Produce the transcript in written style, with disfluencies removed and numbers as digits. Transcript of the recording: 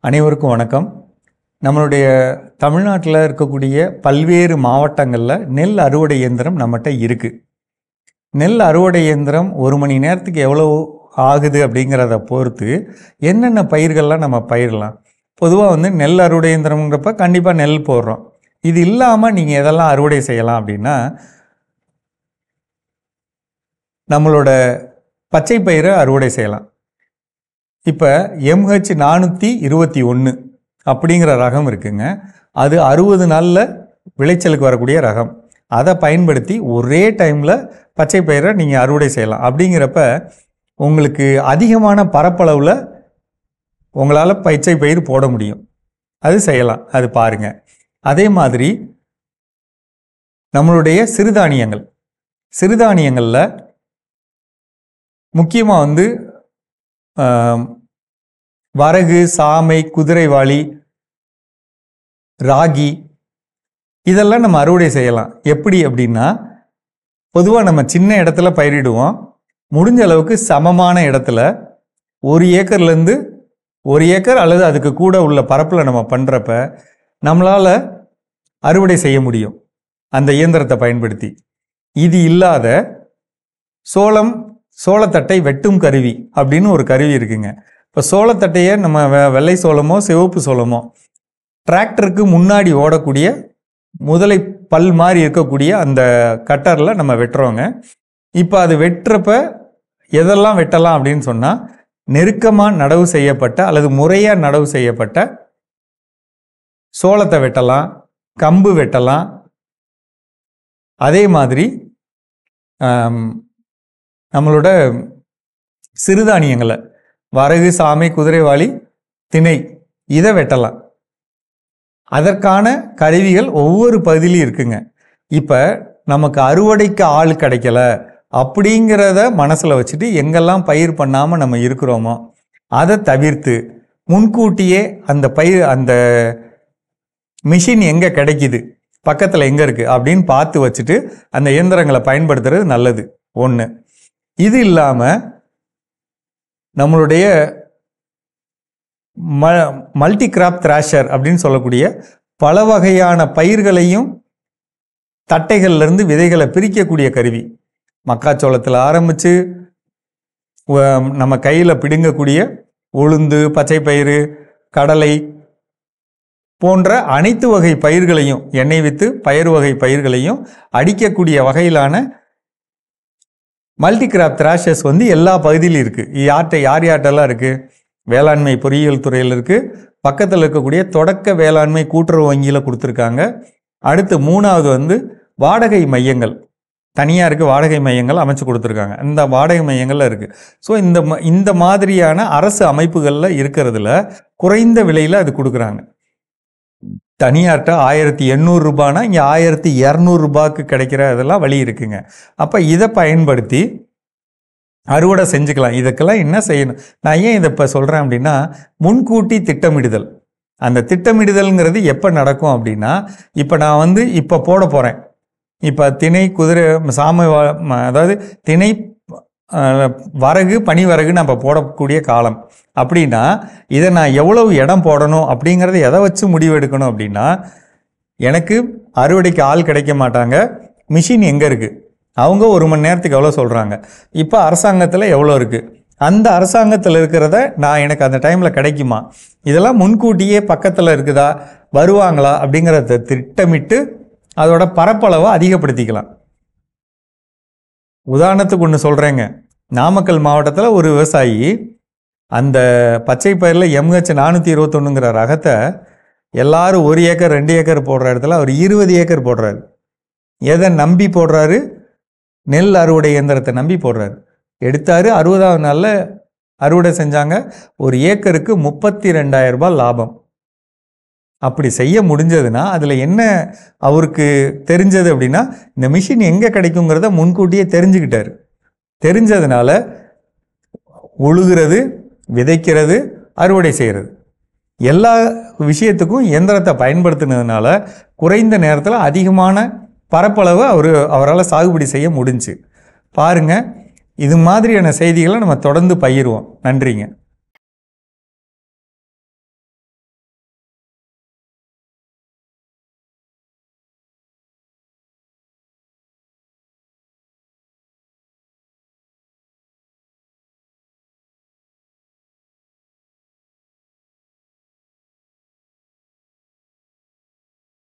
அனைவருக்கும் வணக்கம். நம்மளுடைய தமிழ்நாட்டில் இருக்கக்கூடிய பல்வேறு மாவட்டங்களில் நெல் அறுவடை இயந்திரம் நம்மகிட்ட இருக்குது. நெல் அறுவடை இயந்திரம் ஒரு மணி நேரத்துக்கு எவ்வளோ ஆகுது அப்படிங்கிறத பொறுத்து என்னென்ன பயிர்கள்லாம் நம்ம பயிரலாம். பொதுவாக நெல் அறுவடை இயந்திரம்ங்கிறப்ப கண்டிப்பாக நெல் போடுறோம். இது இல்லாமல் நீங்கள் எதெல்லாம் அறுவடை செய்யலாம் அப்படின்னா, நம்மளோட பச்சை பயிரை அறுவடை செய்யலாம். இப்போ MH421 அப்படிங்கிற ரகம் இருக்குங்க. அது 60 நாளில் விளைச்சலுக்கு வரக்கூடிய ரகம். அதை பயன்படுத்தி ஒரே டைமில் பச்சை பயிரை நீங்கள் அறுவடை செய்யலாம். அப்படிங்கிறப்ப உங்களுக்கு அதிகமான பரப்பளவில் உங்களால் பச்சை பயிர் போட முடியும். அது செய்யலாம், அது பாருங்கள். அதே மாதிரி நம்மளுடைய சிறுதானியங்களில் முக்கியமாக வரகு, சாமை, குதிரைவாளி, ராகி இதெல்லாம் நம்ம அறுவடை செய்யலாம். எப்படி அப்படின்னா, பொதுவாக நம்ம சின்ன இடத்துல பயிரிடுவோம். முடிஞ்ச அளவுக்கு சமமான இடத்துல 1 ஏக்கர்லேருந்து 1 ஏக்கர் அல்லது அதுக்கு கூட உள்ள பரப்பில் நம்ம பண்ணுறப்ப நம்மளால் அறுவடை செய்ய முடியும் அந்த இயந்திரத்தை பயன்படுத்தி. இது இல்லாத சோளத்தட்டை வெட்டும் கருவி அப்படின்னு ஒரு கருவி இருக்குங்க. இப்போ சோளத்தட்டையை நம்ம வெள்ளை சோளமோ சிவப்பு சோளமோ டிராக்டருக்கு முன்னாடி ஓடக்கூடிய முதலை பல் மாதிரி இருக்கக்கூடிய அந்த கட்டரில் நம்ம வெட்டுறோங்க. இப்போ அது வெட்டுறப்ப எதெல்லாம் வெட்டலாம் அப்படின்னு சொன்னால், நெருக்கமாக நடவு செய்யப்பட்ட அல்லது முறையாக நடவு செய்யப்பட்ட சோளத்தை வெட்டலாம், கம்பு வெட்டலாம். அதே மாதிரி நம்மளோட சிறுதானியங்களை வரகு, சாமை, குதிரைவாளி, திணை இதை வெட்டலாம். அதற்கான கருவிகள் ஒவ்வொரு பகுதியிலும் இருக்குங்க. இப்போ நமக்கு அறுவடைக்கு ஆள் கிடைக்கல அப்படிங்கிறத மனசில் வச்சுட்டு எங்கெல்லாம் பயிர் பண்ணாமல் நம்ம இருக்கிறோமோ அதை தவிர்த்து முன்கூட்டியே அந்த மிஷின் எங்கே கிடைக்குது, பக்கத்தில் எங்கே இருக்குது அப்படின்னு பார்த்து வச்சுட்டு அந்த இயந்திரங்களை பயன்படுத்துறது நல்லது. ஒன்று. இது இல்லாமல் நம்மளுடைய மல்டி கிராப் த்ராஷர் அப்படின்னு சொல்லக்கூடிய பல வகையான பயிர்களையும் தட்டைகள்லேருந்து விதைகளை பிரிக்கக்கூடிய கருவி, மக்காச்சோளத்தில் ஆரம்பித்து நம்ம கையில் பிடுங்கக்கூடிய உளுந்து, பச்சை பயிறு, கடலை போன்ற அனைத்து வகை பயிர்களையும், எண்ணெய் வித்து பயிர் வகை பயிர்களையும் அடிக்கக்கூடிய வகையிலான மல்டி கிராப் த்ராஷர்ஸ் எல்லா பகுதியிலும் இருக்குது. யார்கிட்டலாம் இருக்குது? வேளாண்மை பொறியியல் துறையில் இருக்குது. பக்கத்தில் இருக்கக்கூடிய தொடக்க வேளாண்மை கூட்டுறவு வங்கியில் கொடுத்துருக்காங்க. அடுத்து 3வது வாடகை மையங்கள், தனியாருக்கு வாடகை மையங்கள் அமைச்சு கொடுத்துருக்காங்க. இந்த வாடகை மையங்களில் இருக்குது. ஸோ இந்த மாதிரியான அரசு அமைப்புகளில் இருக்கிறதுல குறைந்த விலையில் அது கொடுக்குறாங்க. தனியார்கிட்ட 1800 ரூபானா இங்கே 1200 ரூபாய்க்கு கிடைக்கிற இதெல்லாம் வழி இருக்குங்க. அப்போ இதை பயன்படுத்தி அறுவடை செஞ்சுக்கலாம். இதுக்கெல்லாம் என்ன செய்யணும்? நான் ஏன் இதை இப்போ சொல்கிறேன் அப்படின்னா, முன்கூட்டி திட்டமிடுதல். அந்த திட்டமிடுதல்ங்கிறது எப்போ நடக்கும் அப்படின்னா, இப்போ நான் இப்போ போட போகிறேன். இப்போ திணை, குதிரை, சாமை, அதாவது திணை, வரகு, பனி வரகு நம்ம போடக்கூடிய காலம் அப்படின்னா, இதை நான் எவ்வளவு இடம் போடணும் அப்படிங்கிறத எதை வச்சு முடிவு எடுக்கணும் அப்படின்னா, எனக்கு அறுவடைக்கு ஆள் கிடைக்க மாட்டாங்க, மிஷின் எங்கே இருக்குது, அவங்க 1 மணி நேரத்துக்கு எவ்வளோ சொல்கிறாங்க, இப்போ அரசாங்கத்தில் எவ்வளோ இருக்குது, அந்த அரசாங்கத்தில் இருக்கிறத எனக்கு அந்த டைமில் கிடைக்குமா, இதெல்லாம் முன்கூட்டியே பக்கத்தில் இருக்குதா, வருவாங்களா அப்படிங்கிறத திட்டமிட்டு அதோட பரப்பளவை அதிகப்படுத்திக்கலாம். உதாரணத்துக்கு ஒன்று சொல்கிறேங்க. நாமக்கல் மாவட்டத்தில் ஒரு விவசாயி அந்த பச்சை பயிரில் MH421ங்கிற ரகத்தை எல்லாரும் 1 ஏக்கர் 2 ஏக்கர் போடுற இடத்துல அவர் 20 ஏக்கர் போடுறாரு. எதை நம்பி போடுறாரு? நெல் அறுவடை இயந்திரத்தை நம்பி போடுறாரு. எடுத்தார். 60வது நாளில் அறுவடை செஞ்சாங்க. 1 ஏக்கருக்கு 32,000 ரூபாய் லாபம். அப்படி செய்ய முடிஞ்சதுன்னா அதில் என்ன அவருக்கு தெரிஞ்சது அப்படின்னா, இந்த மிஷின் எங்கே கிடைக்குங்கிறத முன்கூட்டியே தெரிஞ்சுக்கிட்டார். தெரிஞ்சதுனால உழுகிறது, விதைக்கிறது, அறுவடை செய்கிறது, எல்லா விஷயத்துக்கும் இயந்திரத்தை பயன்படுத்தினதுனால குறைந்த நேரத்தில் அதிகமான பரப்பளவு அவரால் சாகுபடி செய்ய முடிஞ்சு. பாருங்கள், இது மாதிரியான செய்திகளை நம்ம தொடர்ந்து பகிர்வோம். நன்றிங்க.